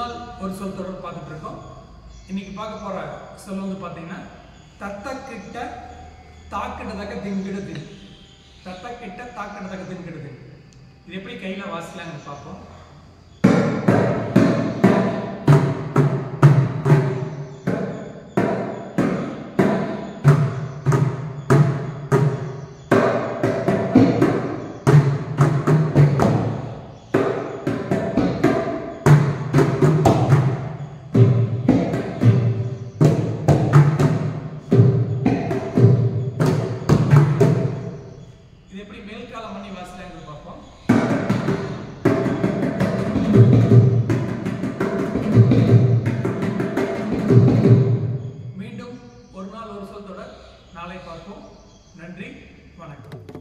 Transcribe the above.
நாள் ஒரு சொல் தொடர் பார்த்துட்டு இருக்கோம். இன்னைக்கு பார்க்க போற சொல் வந்து பார்த்தீங்கன்னா தத்தக்கிட்ட தாக்கிட்டதக்க தின்கிடுது. தத்தக்கிட்ட தாக்கிட்டதக்க தின்கிடுது. இது எப்படி கையில வாசிக்கலாம்னு பார்ப்போம். எப்படி மேல்காலம் பண்ணி வாசிக்கலாம்னு பார்ப்போம். மீண்டும் ஒரு நாள் ஒரு சொல் தொடர் நாளை பார்ப்போம். நன்றி, வணக்கம்.